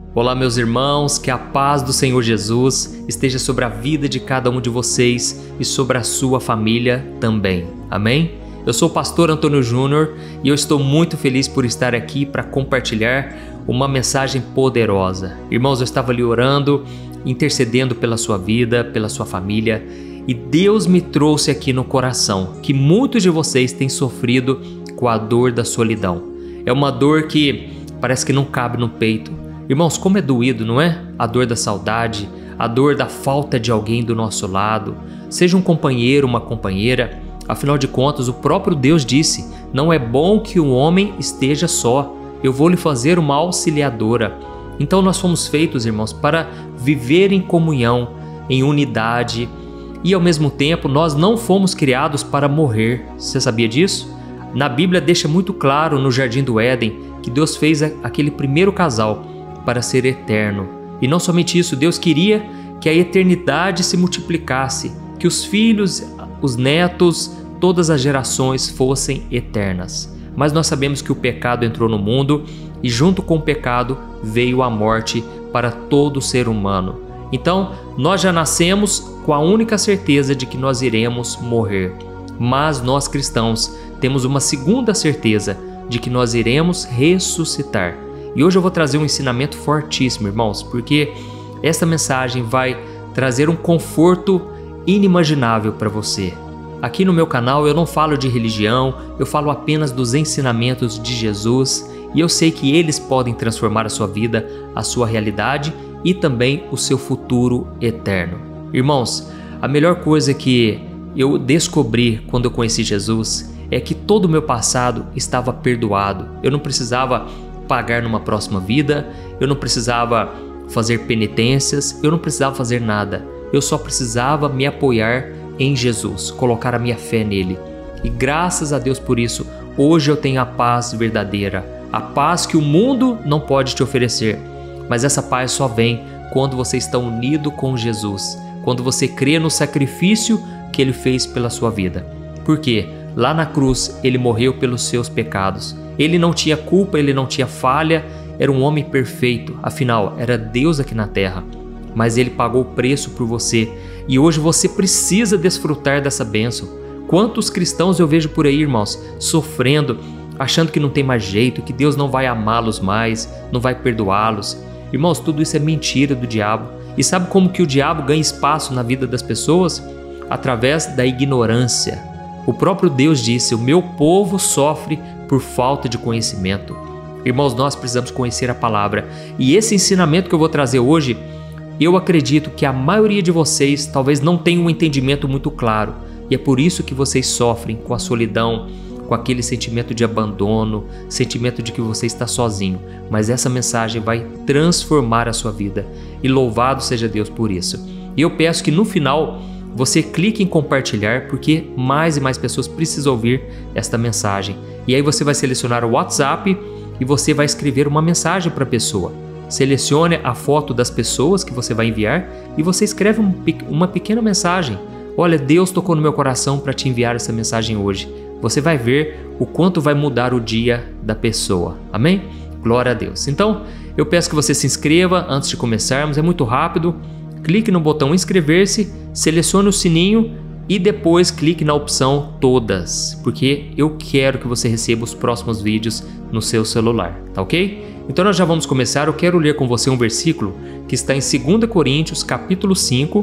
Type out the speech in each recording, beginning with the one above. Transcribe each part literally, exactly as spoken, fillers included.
Olá, meus irmãos, que a paz do Senhor Jesus esteja sobre a vida de cada um de vocês e sobre a sua família também. Amém? Eu sou o pastor Antônio Júnior e eu estou muito feliz por estar aqui para compartilhar uma mensagem poderosa. Irmãos, eu estava ali orando, intercedendo pela sua vida, pela sua família, e Deus me trouxe aqui no coração que muitos de vocês têm sofrido com a dor da solidão. É uma dor que parece que não cabe no peito. Irmãos, como é doído, não é? A dor da saudade, a dor da falta de alguém do nosso lado, seja um companheiro, uma companheira. Afinal de contas, o próprio Deus disse: não é bom que o homem esteja só, eu vou lhe fazer uma auxiliadora. Então nós fomos feitos, irmãos, para viver em comunhão, em unidade, e ao mesmo tempo nós não fomos criados para morrer. Você sabia disso? Na Bíblia deixa muito claro, no Jardim do Éden, que Deus fez aquele primeiro casal para ser eterno. E não somente isso, Deus queria que a eternidade se multiplicasse, que os filhos, os netos, todas as gerações fossem eternas. Mas nós sabemos que o pecado entrou no mundo e junto com o pecado veio a morte para todo ser humano. Então, nós já nascemos com a única certeza de que nós iremos morrer. Mas nós cristãos temos uma segunda certeza de que nós iremos ressuscitar. E hoje eu vou trazer um ensinamento fortíssimo, irmãos, porque esta mensagem vai trazer um conforto inimaginável para você. Aqui no meu canal eu não falo de religião, eu falo apenas dos ensinamentos de Jesus, e eu sei que eles podem transformar a sua vida, a sua realidade e também o seu futuro eterno. Irmãos, a melhor coisa que eu descobri quando eu conheci Jesus é que todo o meu passado estava perdoado. Eu não precisava pagar numa próxima vida, eu não precisava fazer penitências, eu não precisava fazer nada. Eu só precisava me apoiar em Jesus, colocar a minha fé nele. E graças a Deus por isso, hoje eu tenho a paz verdadeira, a paz que o mundo não pode te oferecer. Mas essa paz só vem quando você está unido com Jesus, quando você crê no sacrifício que ele fez pela sua vida. Por quê? Lá na cruz, ele morreu pelos seus pecados. Ele não tinha culpa, ele não tinha falha, era um homem perfeito, afinal, era Deus aqui na terra. Mas ele pagou o preço por você e hoje você precisa desfrutar dessa bênção. Quantos cristãos eu vejo por aí, irmãos, sofrendo, achando que não tem mais jeito, que Deus não vai amá-los mais, não vai perdoá-los. Irmãos, tudo isso é mentira do diabo. E sabe como que o diabo ganha espaço na vida das pessoas? Através da ignorância. O próprio Deus disse: o meu povo sofre por falta de conhecimento. Irmãos, nós precisamos conhecer a palavra. E esse ensinamento que eu vou trazer hoje, eu acredito que a maioria de vocês talvez não tenha um entendimento muito claro. E é por isso que vocês sofrem com a solidão, com aquele sentimento de abandono, sentimento de que você está sozinho. Mas essa mensagem vai transformar a sua vida. E louvado seja Deus por isso. E eu peço que no final você clique em compartilhar, porque mais e mais pessoas precisam ouvir esta mensagem. E aí você vai selecionar o WhatsApp e você vai escrever uma mensagem para a pessoa. Selecione a foto das pessoas que você vai enviar e você escreve um, uma pequena mensagem. Olha, Deus tocou no meu coração para te enviar essa mensagem hoje. Você vai ver o quanto vai mudar o dia da pessoa. Amém? Glória a Deus. Então, eu peço que você se inscreva antes de começarmos. É muito rápido. Clique no botão inscrever-se, selecione o sininho e depois clique na opção todas, porque eu quero que você receba os próximos vídeos no seu celular, tá ok? Então nós já vamos começar. Eu quero ler com você um versículo que está em segunda Coríntios, capítulo cinco,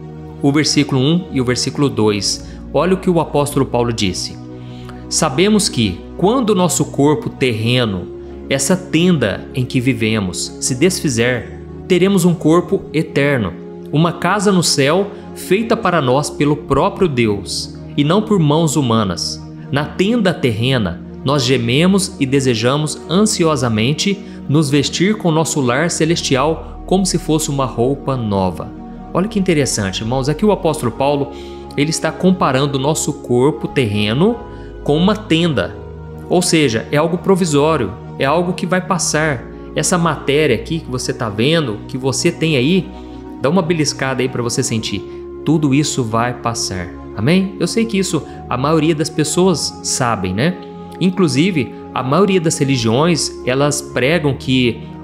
o versículo um e o versículo dois. Olha o que o apóstolo Paulo disse: sabemos que, quando o nosso corpo terreno, essa tenda em que vivemos, se desfizer, teremos um corpo eterno, uma casa no céu feita para nós pelo próprio Deus e não por mãos humanas. Na tenda terrena, nós gememos e desejamos ansiosamente nos vestir com nosso lar celestial como se fosse uma roupa nova. Olha que interessante, irmãos. Aqui o apóstolo Paulo, ele está comparando o nosso corpo terreno com uma tenda. Ou seja, é algo provisório, é algo que vai passar. Essa matéria aqui que você está vendo, que você tem aí, dá uma beliscada aí para você sentir. Tudo isso vai passar. Amém? Eu sei que isso a maioria das pessoas sabem, né? Inclusive, a maioria das religiões, elas pregam que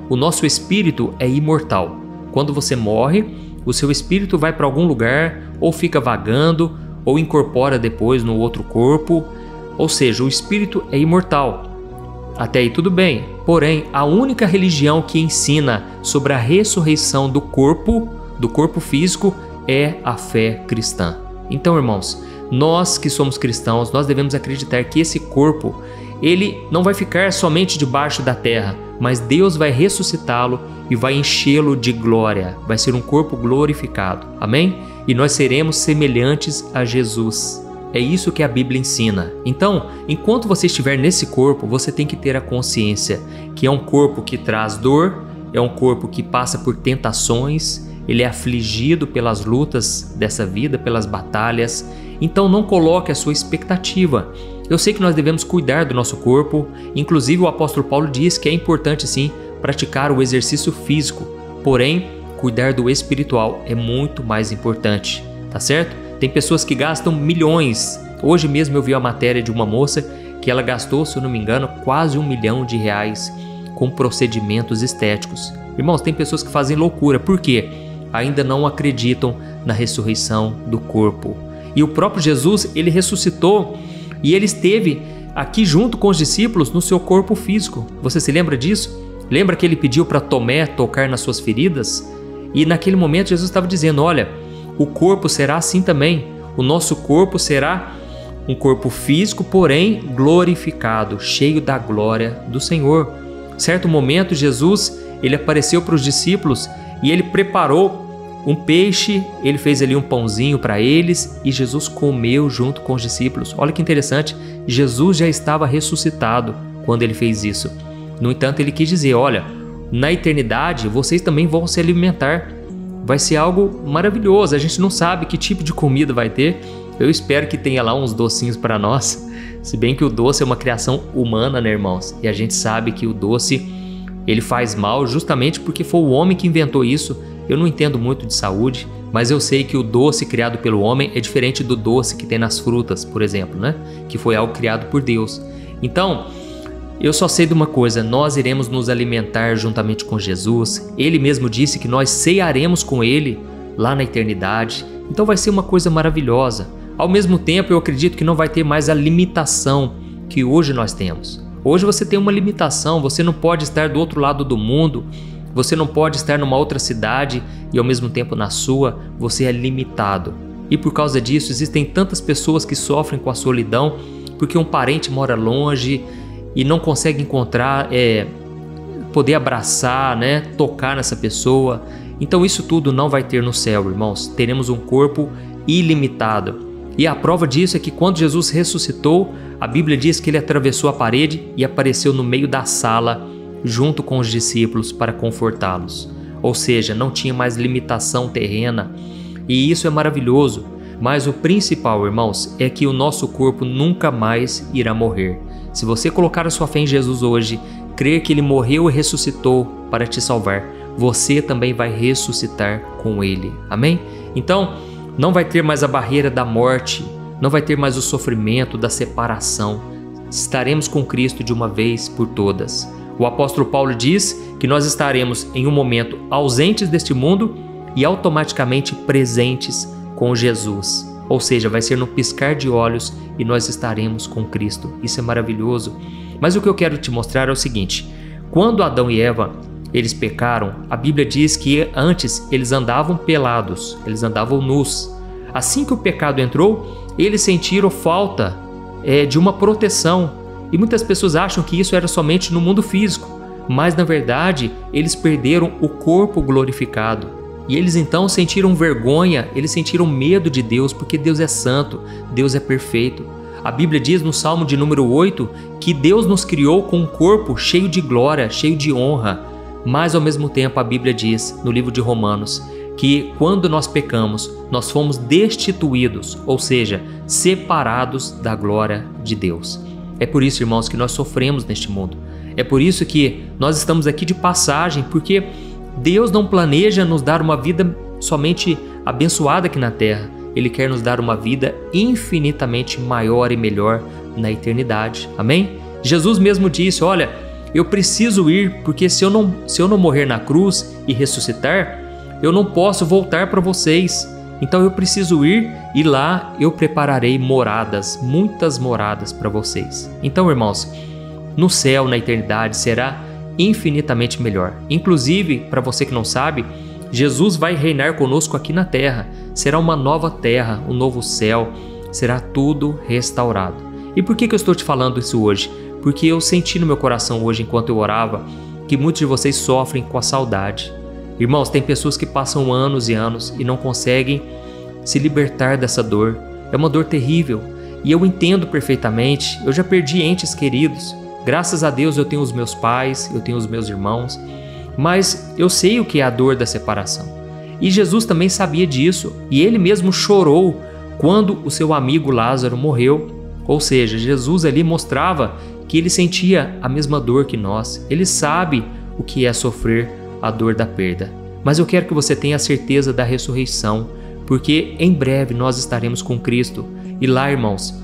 o nosso espírito é imortal. Quando você morre, o seu espírito vai para algum lugar, ou fica vagando, ou incorpora depois no outro corpo. Ou seja, o espírito é imortal. Até aí tudo bem. Porém, a única religião que ensina sobre a ressurreição do corpo, do corpo físico, é a fé cristã. Então, irmãos, nós que somos cristãos, nós devemos acreditar que esse corpo, ele não vai ficar somente debaixo da terra, mas Deus vai ressuscitá-lo e vai enchê-lo de glória. Vai ser um corpo glorificado. Amém? E nós seremos semelhantes a Jesus. É isso que a Bíblia ensina. Então, enquanto você estiver nesse corpo, você tem que ter a consciência que é um corpo que traz dor, é um corpo que passa por tentações, ele é afligido pelas lutas dessa vida, pelas batalhas. Então não coloque a sua expectativa. Eu sei que nós devemos cuidar do nosso corpo, inclusive o apóstolo Paulo diz que é importante sim praticar o exercício físico, porém cuidar do espiritual é muito mais importante, tá certo? Tem pessoas que gastam milhões. Hoje mesmo eu vi a matéria de uma moça que ela gastou, se eu não me engano, quase um milhão de reais com procedimentos estéticos. Irmãos, tem pessoas que fazem loucura, por quê? Ainda não acreditam na ressurreição do corpo. E o próprio Jesus, ele ressuscitou e ele esteve aqui junto com os discípulos no seu corpo físico. Você se lembra disso? Lembra que ele pediu para Tomé tocar nas suas feridas? E naquele momento Jesus estava dizendo, olha, o corpo será assim também. O nosso corpo será um corpo físico, porém glorificado, cheio da glória do Senhor. Certo momento, Jesus, ele apareceu para os discípulos e ele preparou um peixe, ele fez ali um pãozinho para eles e Jesus comeu junto com os discípulos. Olha que interessante, Jesus já estava ressuscitado quando ele fez isso. No entanto, ele quis dizer, olha, na eternidade vocês também vão se alimentar. Vai ser algo maravilhoso, a gente não sabe que tipo de comida vai ter. Eu espero que tenha lá uns docinhos para nós, se bem que o doce é uma criação humana, né, irmãos? E a gente sabe que o doce, ele faz mal justamente porque foi o homem que inventou isso. Eu não entendo muito de saúde, mas eu sei que o doce criado pelo homem é diferente do doce que tem nas frutas, por exemplo, né? Que foi algo criado por Deus. Então, eu só sei de uma coisa, nós iremos nos alimentar juntamente com Jesus. Ele mesmo disse que nós cearemos com Ele lá na eternidade. Então vai ser uma coisa maravilhosa. Ao mesmo tempo, eu acredito que não vai ter mais a limitação que hoje nós temos. Hoje você tem uma limitação, você não pode estar do outro lado do mundo, você não pode estar numa outra cidade e ao mesmo tempo na sua, você é limitado. E por causa disso, existem tantas pessoas que sofrem com a solidão porque um parente mora longe e não consegue encontrar, é, poder abraçar, né, tocar nessa pessoa. Então isso tudo não vai ter no céu, irmãos. Teremos um corpo ilimitado. E a prova disso é que quando Jesus ressuscitou, a Bíblia diz que ele atravessou a parede e apareceu no meio da sala junto com os discípulos para confortá-los. Ou seja, não tinha mais limitação terrena. E isso é maravilhoso. Mas o principal, irmãos, é que o nosso corpo nunca mais irá morrer. Se você colocar a sua fé em Jesus hoje, crer que Ele morreu e ressuscitou para te salvar, você também vai ressuscitar com Ele. Amém? Então, não vai ter mais a barreira da morte, não vai ter mais o sofrimento da separação. Estaremos com Cristo de uma vez por todas. O apóstolo Paulo diz que nós estaremos em um momento ausentes deste mundo e automaticamente presentes com Jesus. Ou seja, vai ser no piscar de olhos e nós estaremos com Cristo. Isso é maravilhoso. Mas o que eu quero te mostrar é o seguinte: quando Adão e Eva eles pecaram, a Bíblia diz que antes eles andavam pelados, eles andavam nus. Assim que o pecado entrou, eles sentiram falta é, de uma proteção. E muitas pessoas acham que isso era somente no mundo físico, mas na verdade eles perderam o corpo glorificado. E eles então sentiram vergonha, eles sentiram medo de Deus, porque Deus é santo, Deus é perfeito. A Bíblia diz no Salmo de número oito que Deus nos criou com um corpo cheio de glória, cheio de honra. Mas ao mesmo tempo a Bíblia diz no livro de Romanos que quando nós pecamos, nós fomos destituídos, ou seja, separados da glória de Deus. É por isso, irmãos, que nós sofremos neste mundo. É por isso que nós estamos aqui de passagem, porque Deus não planeja nos dar uma vida somente abençoada aqui na terra. Ele quer nos dar uma vida infinitamente maior e melhor na eternidade. Amém? Jesus mesmo disse, olha, eu preciso ir, porque se eu não, se eu não morrer na cruz e ressuscitar, eu não posso voltar para vocês. Então eu preciso ir e lá eu prepararei moradas, muitas moradas para vocês. Então, irmãos, no céu, na eternidade, será infinitamente melhor. Inclusive, para você que não sabe, Jesus vai reinar conosco aqui na terra. Será uma nova terra, um novo céu, será tudo restaurado. E por que que eu estou te falando isso hoje? Porque eu senti no meu coração hoje, enquanto eu orava, que muitos de vocês sofrem com a saudade. Irmãos, tem pessoas que passam anos e anos e não conseguem se libertar dessa dor. É uma dor terrível e eu entendo perfeitamente. Eu já perdi entes queridos. Graças a Deus eu tenho os meus pais, eu tenho os meus irmãos, mas eu sei o que é a dor da separação. E Jesus também sabia disso e ele mesmo chorou quando o seu amigo Lázaro morreu. Ou seja, Jesus ali mostrava que ele sentia a mesma dor que nós. Ele sabe o que é sofrer a dor da perda. Mas eu quero que você tenha a certeza da ressurreição, porque em breve nós estaremos com Cristo e lá, irmãos,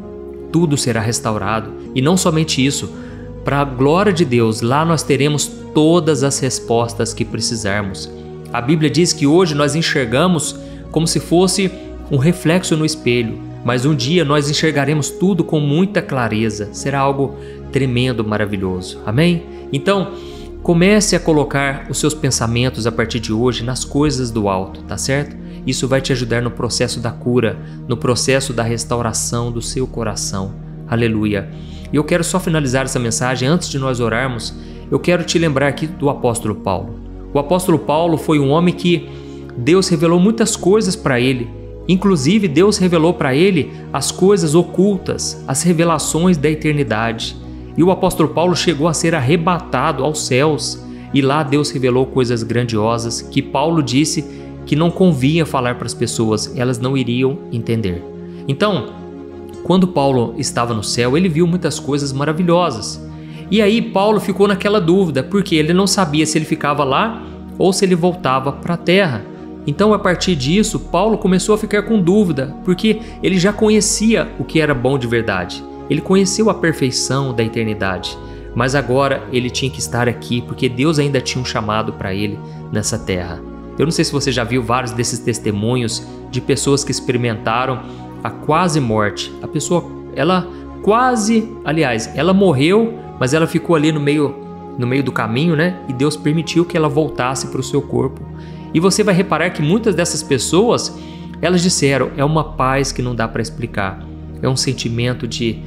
tudo será restaurado. E não somente isso, para a glória de Deus, lá nós teremos todas as respostas que precisarmos. A Bíblia diz que hoje nós enxergamos como se fosse um reflexo no espelho, mas um dia nós enxergaremos tudo com muita clareza. Será algo tremendo, maravilhoso. Amém? Então, comece a colocar os seus pensamentos a partir de hoje nas coisas do alto, tá certo? Isso vai te ajudar no processo da cura, no processo da restauração do seu coração. Aleluia! E eu quero só finalizar essa mensagem antes de nós orarmos. Eu quero te lembrar aqui do apóstolo Paulo. O apóstolo Paulo foi um homem que Deus revelou muitas coisas para ele. Inclusive, Deus revelou para ele as coisas ocultas, as revelações da eternidade. E o apóstolo Paulo chegou a ser arrebatado aos céus. E lá Deus revelou coisas grandiosas que Paulo disse que não convinha falar para as pessoas, elas não iriam entender. Então, quando Paulo estava no céu, ele viu muitas coisas maravilhosas. E aí Paulo ficou naquela dúvida, porque ele não sabia se ele ficava lá ou se ele voltava para a terra. Então, a partir disso, Paulo começou a ficar com dúvida, porque ele já conhecia o que era bom de verdade. Ele conheceu a perfeição da eternidade, mas agora ele tinha que estar aqui, porque Deus ainda tinha um chamado para ele nessa terra. Eu não sei se você já viu vários desses testemunhos de pessoas que experimentaram a quase morte. A pessoa, ela quase, aliás, ela morreu, mas ela ficou ali no meio, no meio do caminho, né? E Deus permitiu que ela voltasse para o seu corpo. E você vai reparar que muitas dessas pessoas, elas disseram, é uma paz que não dá para explicar. É um sentimento de,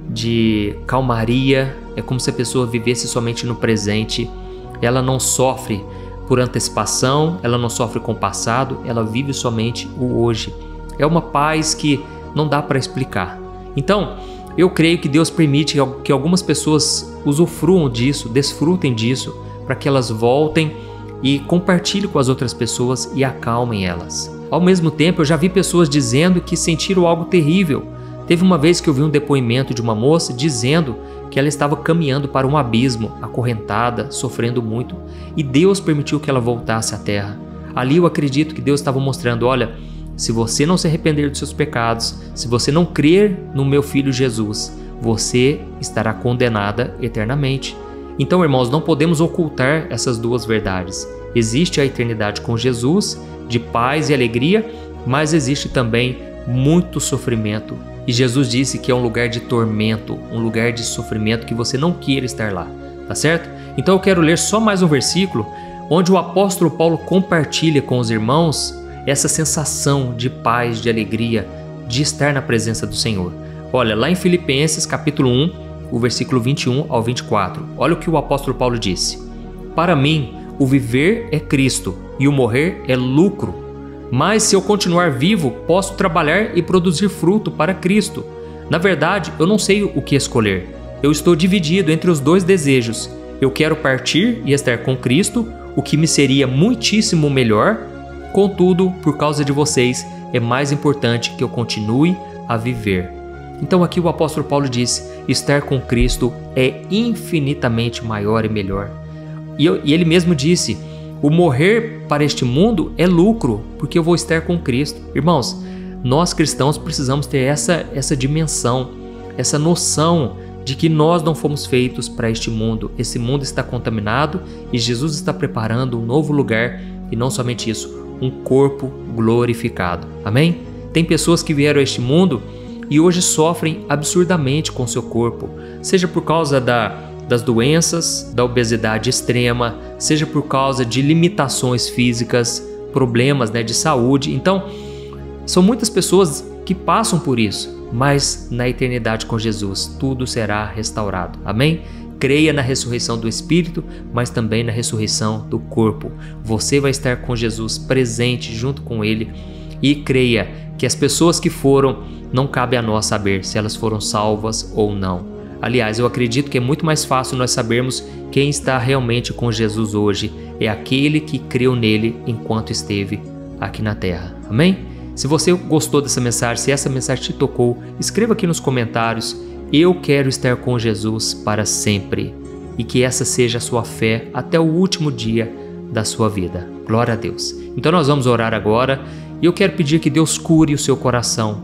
de calmaria, é como se a pessoa vivesse somente no presente. Ela não sofre por antecipação, ela não sofre com o passado, ela vive somente o hoje. É uma paz que não dá para explicar. Então, eu creio que Deus permite que algumas pessoas usufruam disso, desfrutem disso, para que elas voltem e compartilhem com as outras pessoas e acalmem elas. Ao mesmo tempo, eu já vi pessoas dizendo que sentiram algo terrível. Teve uma vez que eu vi um depoimento de uma moça dizendo que ela estava caminhando para um abismo, acorrentada, sofrendo muito, e Deus permitiu que ela voltasse à terra. Ali eu acredito que Deus estava mostrando, olha, se você não se arrepender dos seus pecados, se você não crer no meu Filho Jesus, você estará condenada eternamente. Então, irmãos, não podemos ocultar essas duas verdades. Existe a eternidade com Jesus, de paz e alegria, mas existe também muito sofrimento. E Jesus disse que é um lugar de tormento, um lugar de sofrimento que você não queira estar lá, tá certo? Então eu quero ler só mais um versículo, onde o apóstolo Paulo compartilha com os irmãos essa sensação de paz, de alegria, de estar na presença do Senhor. Olha, lá em Filipenses capítulo um, o versículo vinte e um ao vinte e quatro, olha o que o apóstolo Paulo disse. Para mim, o viver é Cristo e o morrer é lucro. Mas se eu continuar vivo, posso trabalhar e produzir fruto para Cristo. Na verdade, eu não sei o que escolher. Eu estou dividido entre os dois desejos. Eu quero partir e estar com Cristo, o que me seria muitíssimo melhor. Contudo, por causa de vocês, é mais importante que eu continue a viver. Então aqui o apóstolo Paulo diz, estar com Cristo é infinitamente maior e melhor. E, eu, e ele mesmo disse, o morrer para este mundo é lucro, porque eu vou estar com Cristo. Irmãos, nós cristãos precisamos ter essa, essa dimensão, essa noção de que nós não fomos feitos para este mundo. Esse mundo está contaminado e Jesus está preparando um novo lugar e não somente isso, um corpo glorificado. Amém? Tem pessoas que vieram a este mundo e hoje sofrem absurdamente com seu corpo, seja por causa da, das doenças, da obesidade extrema, seja por causa de limitações físicas, problemas, né, de saúde. Então, são muitas pessoas que passam por isso, mas na eternidade com Jesus tudo será restaurado. Amém? Creia na ressurreição do Espírito, mas também na ressurreição do corpo. Você vai estar com Jesus presente junto com Ele, e creia que as pessoas que foram, não cabe a nós saber se elas foram salvas ou não. Aliás, eu acredito que é muito mais fácil nós sabermos quem está realmente com Jesus hoje. É aquele que creu nele enquanto esteve aqui na terra. Amém? Se você gostou dessa mensagem, se essa mensagem te tocou, escreva aqui nos comentários: eu quero estar com Jesus para sempre. E que essa seja a sua fé até o último dia da sua vida. Glória a Deus. Então nós vamos orar agora e eu quero pedir que Deus cure o seu coração.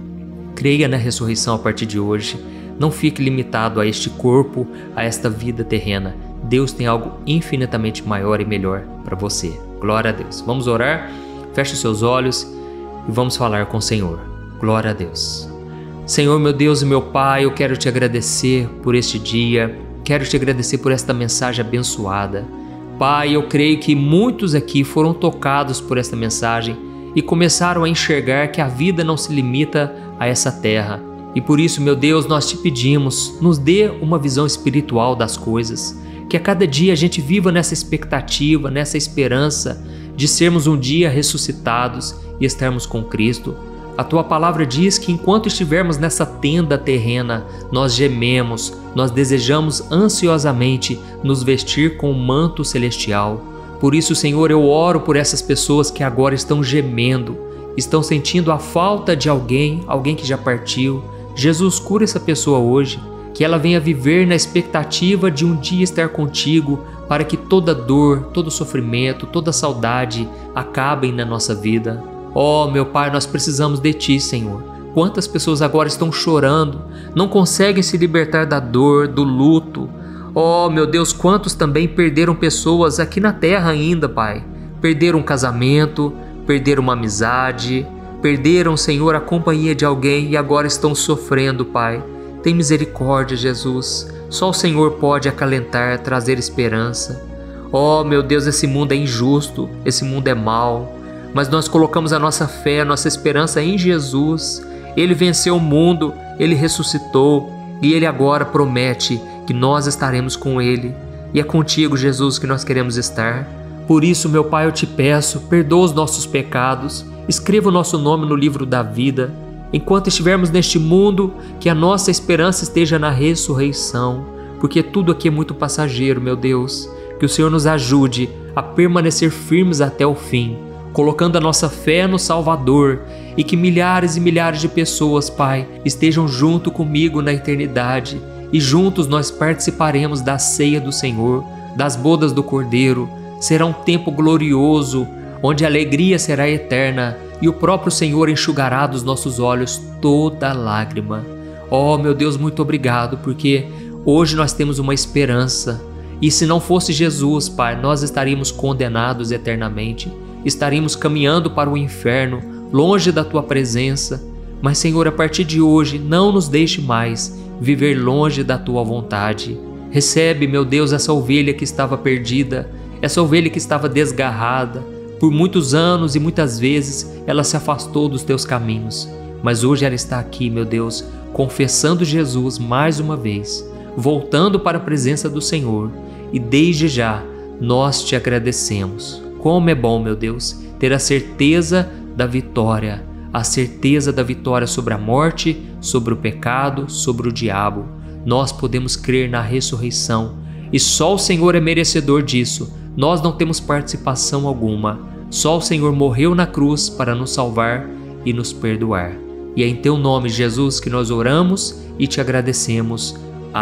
Creia na ressurreição a partir de hoje. Não fique limitado a este corpo, a esta vida terrena. Deus tem algo infinitamente maior e melhor para você. Glória a Deus. Vamos orar? Feche os seus olhos e vamos falar com o Senhor. Glória a Deus. Senhor, meu Deus e meu Pai, eu quero te agradecer por este dia. Quero te agradecer por esta mensagem abençoada. Pai, eu creio que muitos aqui foram tocados por esta mensagem e começaram a enxergar que a vida não se limita a essa terra. E por isso, meu Deus, nós te pedimos, nos dê uma visão espiritual das coisas, que a cada dia a gente viva nessa expectativa, nessa esperança de sermos um dia ressuscitados e estarmos com Cristo. A tua palavra diz que enquanto estivermos nessa tenda terrena, nós gememos, nós desejamos ansiosamente nos vestir com o manto celestial. Por isso, Senhor, eu oro por essas pessoas que agora estão gemendo, estão sentindo a falta de alguém, alguém que já partiu. Jesus, cura essa pessoa hoje, que ela venha viver na expectativa de um dia estar contigo, para que toda dor, todo sofrimento, toda saudade acabem na nossa vida. Oh, meu Pai, nós precisamos de Ti, Senhor. Quantas pessoas agora estão chorando, não conseguem se libertar da dor, do luto. Oh, meu Deus, quantos também perderam pessoas aqui na terra ainda, Pai. Perderam um casamento, perderam uma amizade, perderam, Senhor, a companhia de alguém e agora estão sofrendo, Pai. Tem misericórdia, Jesus. Só o Senhor pode acalentar, trazer esperança. Oh, meu Deus, esse mundo é injusto, esse mundo é mau, mas nós colocamos a nossa fé, a nossa esperança em Jesus. Ele venceu o mundo, Ele ressuscitou e Ele agora promete que nós estaremos com Ele. E é contigo, Jesus, que nós queremos estar. Por isso, meu Pai, eu te peço, perdoa os nossos pecados, escreva o nosso nome no livro da vida. Enquanto estivermos neste mundo, que a nossa esperança esteja na ressurreição, porque tudo aqui é muito passageiro, meu Deus. Que o Senhor nos ajude a permanecer firmes até o fim, colocando a nossa fé no Salvador, e que milhares e milhares de pessoas, Pai, estejam junto comigo na eternidade, e juntos nós participaremos da ceia do Senhor, das bodas do Cordeiro. Será um tempo glorioso, onde a alegria será eterna e o próprio Senhor enxugará dos nossos olhos toda lágrima. Oh, meu Deus, muito obrigado, porque hoje nós temos uma esperança. E se não fosse Jesus, Pai, nós estaríamos condenados eternamente, estaríamos caminhando para o inferno, longe da Tua presença. Mas, Senhor, a partir de hoje, não nos deixe mais viver longe da Tua vontade. Recebe, meu Deus, essa ovelha que estava perdida, essa ovelha que estava desgarrada. Por muitos anos e muitas vezes ela se afastou dos Teus caminhos, mas hoje ela está aqui, meu Deus, confessando Jesus mais uma vez, voltando para a presença do Senhor, e desde já nós te agradecemos. Como é bom, meu Deus, ter a certeza da vitória, a certeza da vitória sobre a morte, sobre o pecado, sobre o diabo. Nós podemos crer na ressurreição e só o Senhor é merecedor disso. Nós não temos participação alguma. Só o Senhor morreu na cruz para nos salvar e nos perdoar. E é em Teu nome, Jesus, que nós oramos e te agradecemos.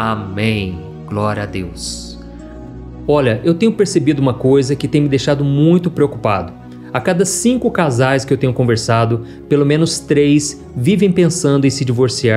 Amém. Glória a Deus. Olha, eu tenho percebido uma coisa que tem me deixado muito preocupado. A cada cinco casais que eu tenho conversado, pelo menos três vivem pensando em se divorciar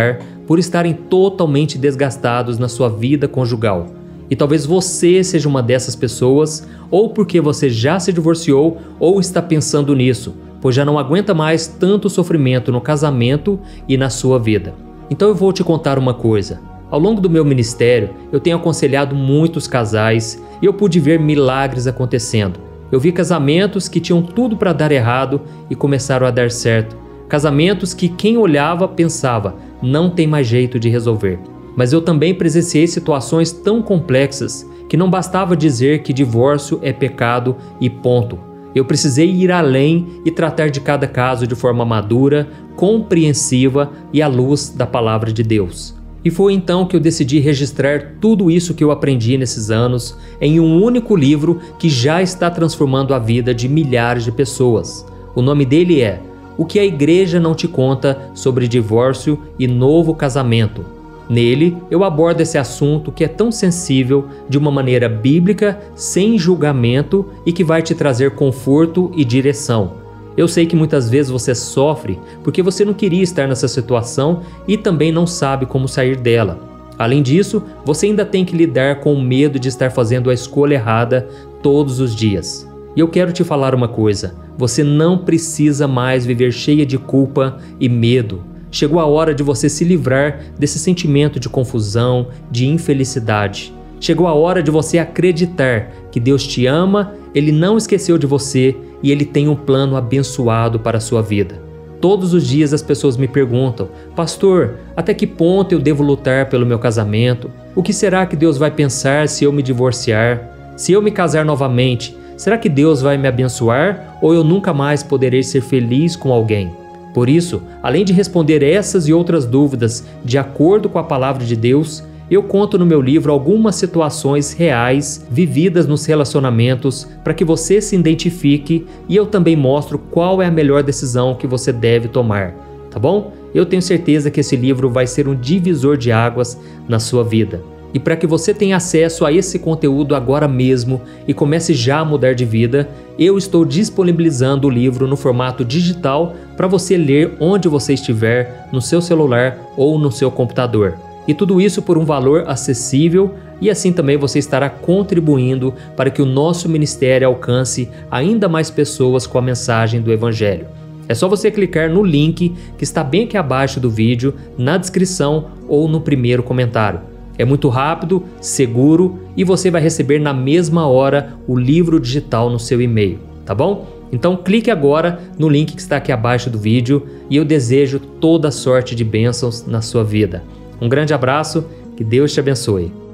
por estarem totalmente desgastados na sua vida conjugal. E talvez você seja uma dessas pessoas, ou porque você já se divorciou ou está pensando nisso, pois já não aguenta mais tanto sofrimento no casamento e na sua vida. Então eu vou te contar uma coisa. Ao longo do meu ministério, eu tenho aconselhado muitos casais e eu pude ver milagres acontecendo. Eu vi casamentos que tinham tudo para dar errado e começaram a dar certo. Casamentos que quem olhava pensava, não tem mais jeito de resolver. Mas eu também presenciei situações tão complexas que não bastava dizer que divórcio é pecado e ponto. Eu precisei ir além e tratar de cada caso de forma madura, compreensiva e à luz da palavra de Deus. E foi então que eu decidi registrar tudo isso que eu aprendi nesses anos em um único livro que já está transformando a vida de milhares de pessoas. O nome dele é O que a Igreja Não Te Conta sobre Divórcio e Novo Casamento. Nele, eu abordo esse assunto que é tão sensível de uma maneira bíblica, sem julgamento e que vai te trazer conforto e direção. Eu sei que muitas vezes você sofre porque você não queria estar nessa situação e também não sabe como sair dela. Além disso, você ainda tem que lidar com o medo de estar fazendo a escolha errada todos os dias. E eu quero te falar uma coisa, você não precisa mais viver cheia de culpa e medo. Chegou a hora de você se livrar desse sentimento de confusão, de infelicidade. Chegou a hora de você acreditar que Deus te ama, Ele não esqueceu de você e Ele tem um plano abençoado para a sua vida. Todos os dias as pessoas me perguntam, pastor, até que ponto eu devo lutar pelo meu casamento? O que será que Deus vai pensar se eu me divorciar? Se eu me casar novamente, será que Deus vai me abençoar ou eu nunca mais poderei ser feliz com alguém? Por isso, além de responder essas e outras dúvidas de acordo com a palavra de Deus, eu conto no meu livro algumas situações reais vividas nos relacionamentos para que você se identifique e eu também mostro qual é a melhor decisão que você deve tomar, tá bom? Eu tenho certeza que esse livro vai ser um divisor de águas na sua vida. E para que você tenha acesso a esse conteúdo agora mesmo e comece já a mudar de vida, eu estou disponibilizando o livro no formato digital para você ler onde você estiver, no seu celular ou no seu computador. E tudo isso por um valor acessível e assim também você estará contribuindo para que o nosso ministério alcance ainda mais pessoas com a mensagem do Evangelho. É só você clicar no link que está bem aqui abaixo do vídeo, na descrição ou no primeiro comentário. É muito rápido, seguro e você vai receber na mesma hora o livro digital no seu e-mail, tá bom? Então clique agora no link que está aqui abaixo do vídeo e eu desejo toda sorte de bênçãos na sua vida. Um grande abraço, que Deus te abençoe.